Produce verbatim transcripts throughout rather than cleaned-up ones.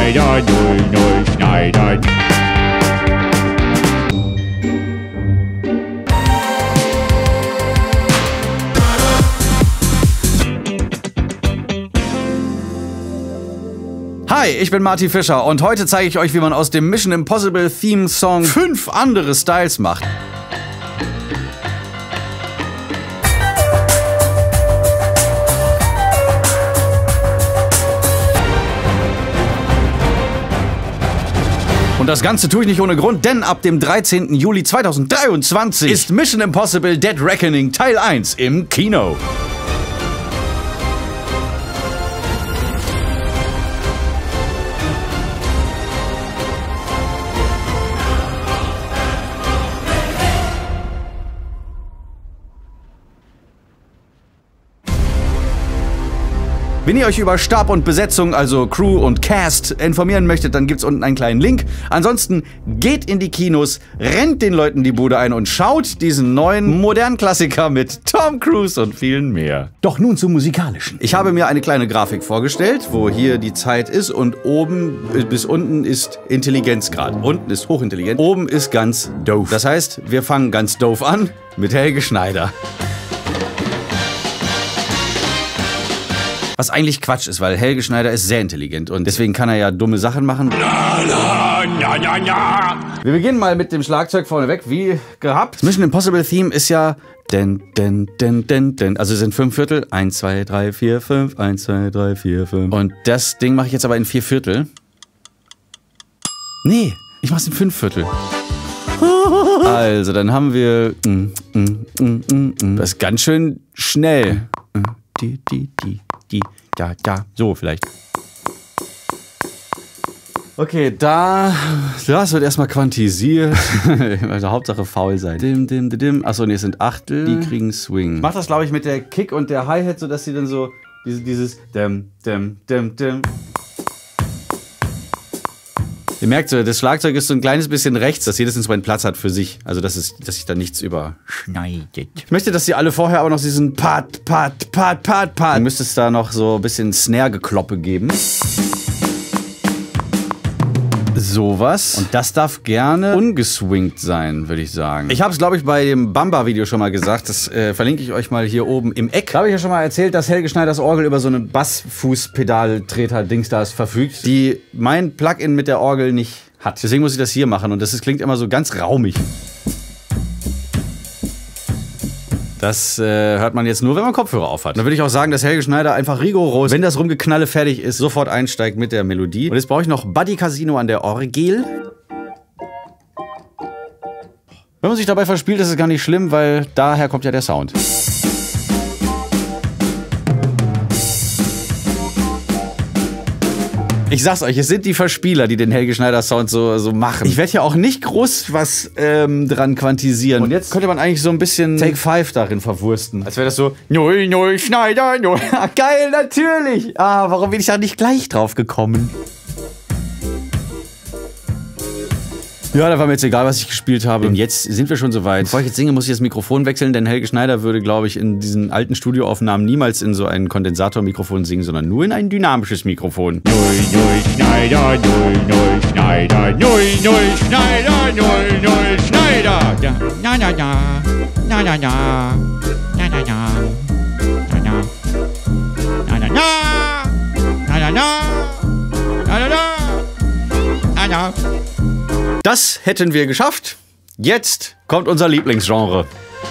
Schneider, null null Schneider. Hi, ich bin Marty Fischer und heute zeige ich euch, wie man aus dem Mission Impossible Theme Song fünf andere Styles macht. Und das Ganze tue ich nicht ohne Grund, denn ab dem dreizehnten Juli zweitausenddreiundzwanzig ist Mission Impossible Dead Reckoning Teil eins im Kino. Wenn ihr euch über Stab und Besetzung, also Crew und Cast, informieren möchtet, dann gibt's unten einen kleinen Link. Ansonsten geht in die Kinos, rennt den Leuten die Bude ein und schaut diesen neuen modernen Klassiker mit Tom Cruise und vielen mehr. Doch nun zum Musikalischen. Ich habe mir eine kleine Grafik vorgestellt, wo hier die Zeit ist und oben bis unten ist Intelligenzgrad. Unten ist hochintelligent, oben ist ganz doof. Das heißt, wir fangen ganz doof an mit Helge Schneider. Was eigentlich Quatsch ist, weil Helge Schneider ist sehr intelligent und deswegen kann er ja dumme Sachen machen. Na, na, na, na, na. Wir beginnen mal mit dem Schlagzeug vorneweg, wie gehabt. Das Mission Impossible Theme ist ja den, den, den, den, den. Also es sind fünf Viertel. eins, zwei, drei, vier, fünf. eins, zwei, drei, vier, fünf. Und das Ding mache ich jetzt aber in vier Viertel. Nee, ich mache es in fünf Viertel. Also, dann haben wir... Das ist ganz schön schnell. Die, die, die, die, da, da. So, vielleicht. Okay, da. Das wird erstmal quantisiert. Also Hauptsache faul sein. Dim, dim, dim, dim. Achso, nee, es sind Achtel. Die kriegen Swing. Ich mach das, glaube ich, mit der Kick und der Hi-Hat, sodass sie dann so diese, dieses dim, dim, dim, dim. Ihr merkt so, das Schlagzeug ist so ein kleines bisschen rechts, dass jedes Instrument Platz hat für sich. Also, dass, es, dass sich da nichts überschneidet. Ich möchte, dass ihr alle vorher aber noch diesen Part, Part, Part, Part, Part. Dann müsste es da noch so ein bisschen Snare-Gekloppe geben. Sowas. Und das darf gerne ungeswingt sein, würde ich sagen. Ich habe es, glaube ich, bei dem Bamba-Video schon mal gesagt. Das äh, verlinke ich euch mal hier oben im Eck. Da habe ich ja schon mal erzählt, dass Helge Schneiders Orgel über so eine Bassfußpedal-Treter-Dings da verfügt, die mein Plugin mit der Orgel nicht hat. Deswegen muss ich das hier machen und das ist, klingt immer so ganz raumig. Das äh, hört man jetzt nur, wenn man Kopfhörer auf hat. Da würde ich auch sagen, dass Helge Schneider einfach rigoros, wenn das Rumgeknalle fertig ist, sofort einsteigt mit der Melodie. Und jetzt brauche ich noch Buddy Casino an der Orgel. Wenn man sich dabei verspielt, ist es gar nicht schlimm, weil daher kommt ja der Sound. Ich sag's euch, es sind die Verspieler, die den Helge Schneider Sound so, so machen. Ich werde ja auch nicht groß was ähm, dran quantisieren. Und jetzt könnte man eigentlich so ein bisschen Take Five darin verwursten. Als wäre das so, null, null, Schneider, null. Geil, natürlich. Ah, warum bin ich da nicht gleich drauf gekommen? Ja, da war mir jetzt egal, was ich gespielt habe. Und jetzt sind wir schon soweit. Bevor ich jetzt singe, muss ich das Mikrofon wechseln, denn Helge Schneider würde, glaube ich, in diesen alten Studioaufnahmen niemals in so ein Kondensatormikrofon singen, sondern nur in ein dynamisches Mikrofon. null, null, Schneider, null, null, Schneider, null, null, Schneider, null, null, Schneider. Na, na, na, na, na, na, na, na, na, na, na, na, na, na, na, na, na, na, na. Das hätten wir geschafft. Jetzt kommt unser Lieblingsgenre.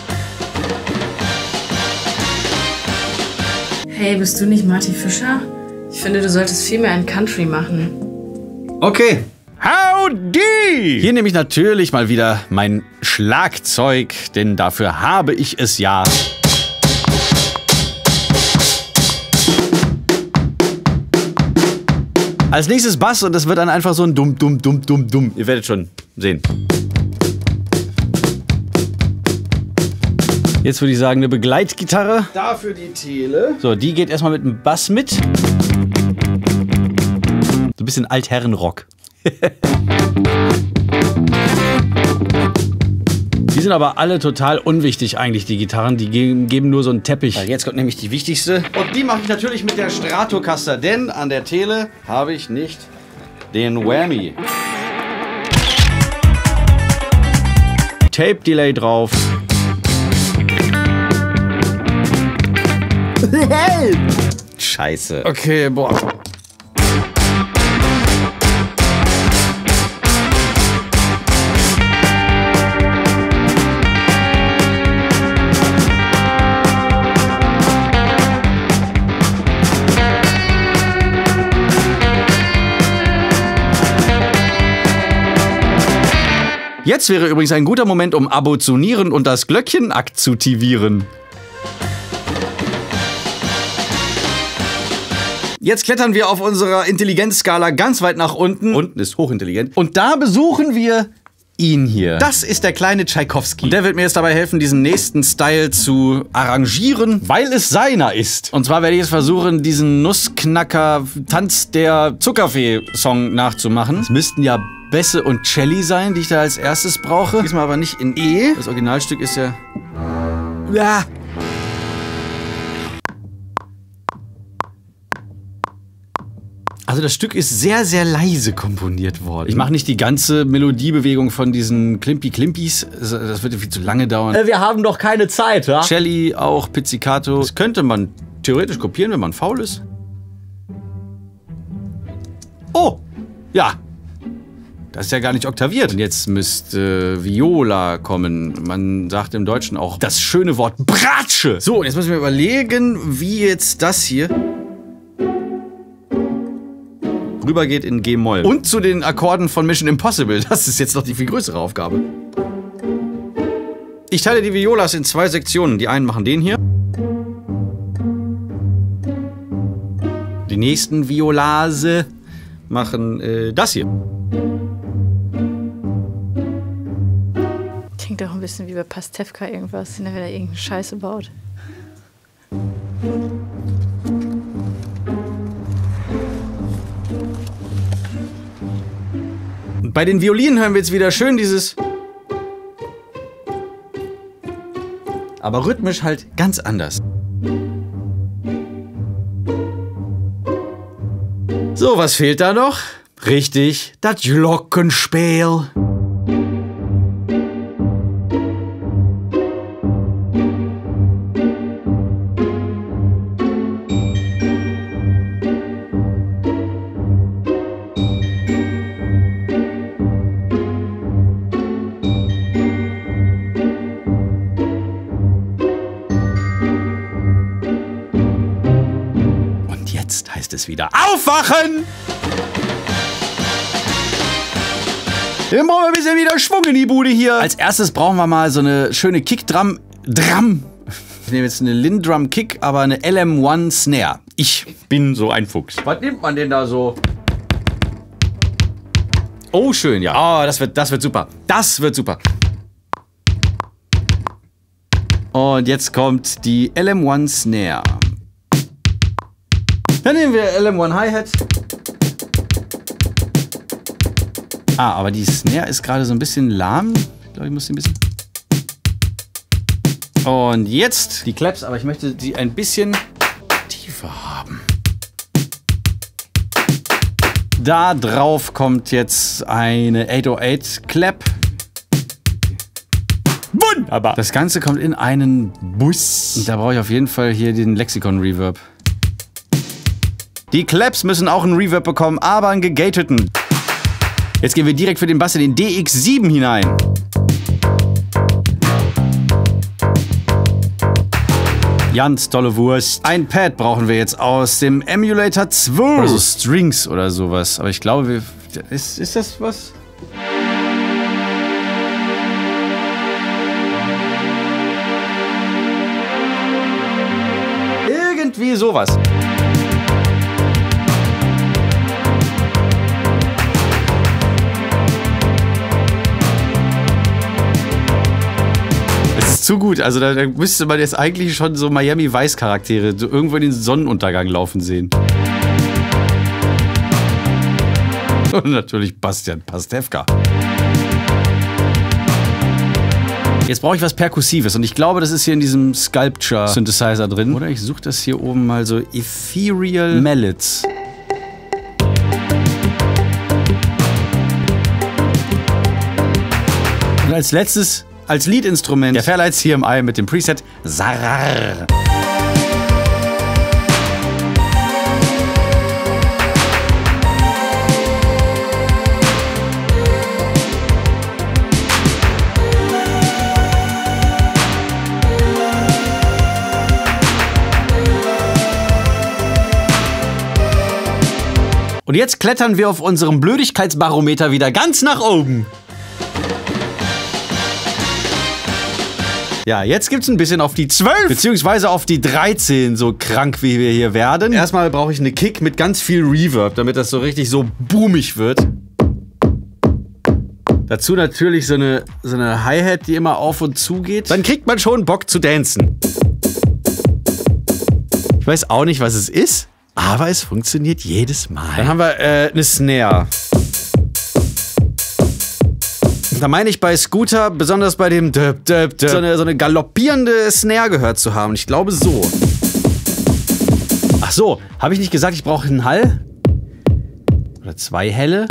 Hey, bist du nicht Marty Fischer? Ich finde, du solltest viel mehr ein Country machen. Okay. Howdy! Hier nehme ich natürlich mal wieder mein Schlagzeug, denn dafür habe ich es ja. Als nächstes Bass und das wird dann einfach so ein dumm, dumm, dumm, dumm, dumm. Ihr werdet schon sehen. Jetzt würde ich sagen, eine Begleitgitarre. Dafür die Tele. So, die geht erstmal mit dem Bass mit. So ein bisschen Altherrenrock. Die sind aber alle total unwichtig eigentlich, die Gitarren. Die geben, geben nur so einen Teppich. Weil jetzt kommt nämlich die wichtigste. Und die mache ich natürlich mit der Stratocaster, denn an der Tele habe ich nicht den Whammy. Tape Delay drauf. Scheiße. Okay, boah. Jetzt wäre übrigens ein guter Moment, um abozunieren und das Glöckchen aktivieren. Jetzt klettern wir auf unserer Intelligenzskala ganz weit nach unten. Unten ist hochintelligent. Und da besuchen wir ihn hier. Das ist der kleine Tschaikowski. Und der wird mir jetzt dabei helfen, diesen nächsten Style zu arrangieren, weil es seiner ist. Und zwar werde ich jetzt versuchen, diesen Nussknacker-Tanz der Zuckerfee-Song nachzumachen. Es müssten ja Bässe und Celli sein, die ich da als erstes brauche. Diesmal aber nicht in E. Das Originalstück ist ja... Ja. Also das Stück ist sehr, sehr leise komponiert worden. Ich mache nicht die ganze Melodiebewegung von diesen Klimpi-Klimpis. Das würde viel zu lange dauern. Wir haben doch keine Zeit, ja? Celli, auch Pizzicato. Das könnte man theoretisch kopieren, wenn man faul ist. Oh! Ja. Das ist ja gar nicht oktaviert. Und jetzt müsste äh, Viola kommen. Man sagt im Deutschen auch das schöne Wort Bratsche. So, und jetzt müssen wir überlegen, wie jetzt das hier rübergeht in G-Moll. Und zu den Akkorden von Mission Impossible. Das ist jetzt noch die viel größere Aufgabe. Ich teile die Violas in zwei Sektionen. Die einen machen den hier. Die nächsten Violase machen äh, das hier. Klingt doch ein bisschen wie bei Pastewka irgendwas, wenn er wieder irgendeine Scheiße baut. Und bei den Violinen hören wir jetzt wieder schön dieses... Aber rhythmisch halt ganz anders. So, was fehlt da noch? Richtig, das Glockenspiel. Jetzt heißt es wieder aufwachen! Dann brauchen wir ein bisschen wieder Schwung in die Bude hier. Als erstes brauchen wir mal so eine schöne Kickdrum. Drum. Ich nehme jetzt eine Lindrum Kick, aber eine L M eins Snare. Ich bin so ein Fuchs. Was nimmt man denn da so? Oh, schön, ja. Oh, das wird, das wird super. Das wird super. Und jetzt kommt die L M eins Snare. Dann nehmen wir L M eins Hi-Hat. Ah, aber die Snare ist gerade so ein bisschen lahm. Ich glaube, ich muss sie ein bisschen... Und jetzt die Claps, aber ich möchte sie ein bisschen tiefer haben. Da drauf kommt jetzt eine achthundertacht Clap. Wunderbar! Das Ganze kommt in einen Bus. Und da brauche ich auf jeden Fall hier den Lexikon Reverb. Die Claps müssen auch einen Reverb bekommen, aber einen gegateten. Jetzt gehen wir direkt für den Bass in den D X sieben hinein. Ganz tolle Wurst. Ein Pad brauchen wir jetzt aus dem Emulator zwei. Oder so Strings oder sowas. Aber ich glaube, wir, ist, ist das was? Irgendwie sowas. Zu gut, also da, da müsste man jetzt eigentlich schon so Miami Vice Charaktere so irgendwo in den Sonnenuntergang laufen sehen. Und natürlich Bastian Pastewka. Jetzt brauche ich was Perkussives und ich glaube, das ist hier in diesem Sculpture Synthesizer drin. Oder ich suche das hier oben mal so Ethereal Mallets. Und als letztes, als Lead-Instrument, der Fairlight C M I mit dem Preset Sarar. Und jetzt klettern wir auf unserem Blödigkeitsbarometer wieder ganz nach oben. Ja, jetzt gibt's ein bisschen auf die zwölf, beziehungsweise auf die dreizehn, so krank wie wir hier werden. Erstmal brauche ich eine Kick mit ganz viel Reverb, damit das so richtig so boomig wird. Dazu natürlich so eine, so eine Hi-Hat, die immer auf und zu geht. Dann kriegt man schon Bock zu dancen. Ich weiß auch nicht, was es ist. Aber es funktioniert jedes Mal. Dann haben wir äh, eine Snare. Da meine ich bei Scooter, besonders bei dem Döp, Döp, Döp, so eine, so eine galoppierende Snare gehört zu haben. Ich glaube so. Ach so, habe ich nicht gesagt, ich brauche einen Hall? Oder zwei Helle?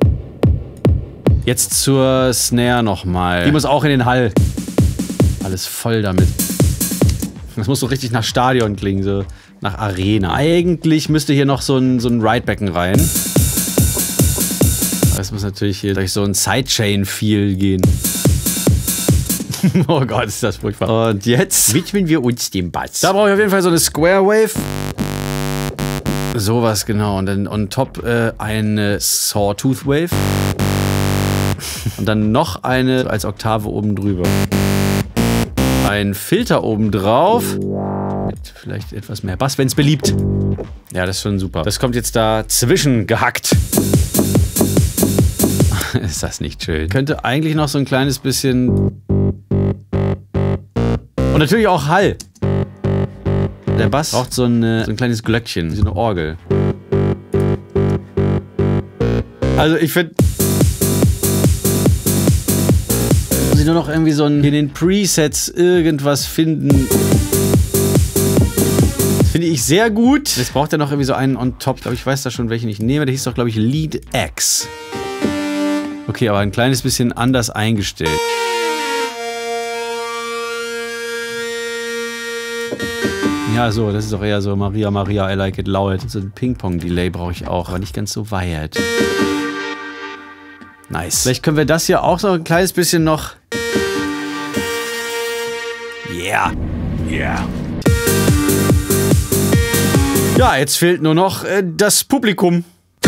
Jetzt zur Snare nochmal. Die muss auch in den Hall. Alles voll damit. Das muss so richtig nach Stadion klingen, so nach Arena. Eigentlich müsste hier noch so ein, so ein Ridebecken rein. Das muss natürlich hier durch so ein Sidechain-Feel gehen. Oh Gott, ist das furchtbar. Und jetzt widmen wir uns dem Bass. Da brauche ich auf jeden Fall so eine Square Wave. Sowas, genau. Und dann on top äh, eine Sawtooth Wave. Und dann noch eine als Oktave oben drüber. Ein Filter oben drauf. Mit vielleicht etwas mehr Bass, wenn es beliebt. Ja, das ist schon super. Das kommt jetzt da zwischen gehackt. Ist das nicht schön? Könnte eigentlich noch so ein kleines bisschen... Und natürlich auch Hall. Der Bass braucht so, eine, so ein kleines Glöckchen, so eine Orgel. Also ich finde... Muss ich nur noch irgendwie so ein, in den Presets irgendwas finden. Das finde ich sehr gut. Jetzt braucht er noch irgendwie so einen on top. Ich glaube, ich weiß da schon, welchen ich nehme. Der hieß doch, glaube ich, Lead X. Okay, aber ein kleines bisschen anders eingestellt. Ja, so, das ist doch eher so Maria, Maria, I like it loud. So ein Ping-Pong-Delay brauche ich auch, aber nicht ganz so weit. Nice. Vielleicht können wir das hier auch so ein kleines bisschen noch... Yeah. Yeah. Ja, jetzt fehlt nur noch äh, das Publikum.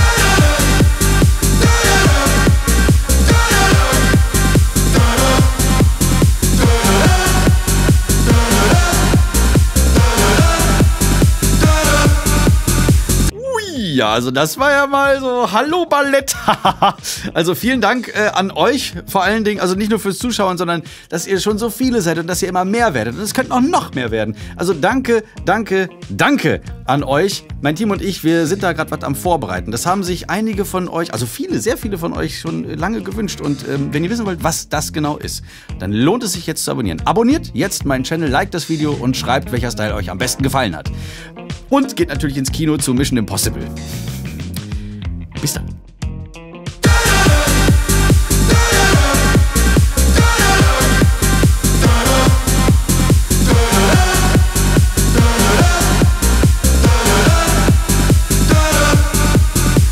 Ja, also das war ja mal so, hallo Ballett. Also vielen Dank äh, an euch, vor allen Dingen, also nicht nur fürs Zuschauen, sondern dass ihr schon so viele seid und dass ihr immer mehr werdet. Und es könnten auch noch mehr werden. Also danke, danke, danke an euch. Mein Team und ich, wir sind da gerade was am Vorbereiten. Das haben sich einige von euch, also viele, sehr viele von euch schon lange gewünscht. Und ähm, wenn ihr wissen wollt, was das genau ist, dann lohnt es sich jetzt zu abonnieren. Abonniert jetzt meinen Channel, liked das Video und schreibt, welcher Style euch am besten gefallen hat. Und geht natürlich ins Kino zu Mission Impossible. Bis dann.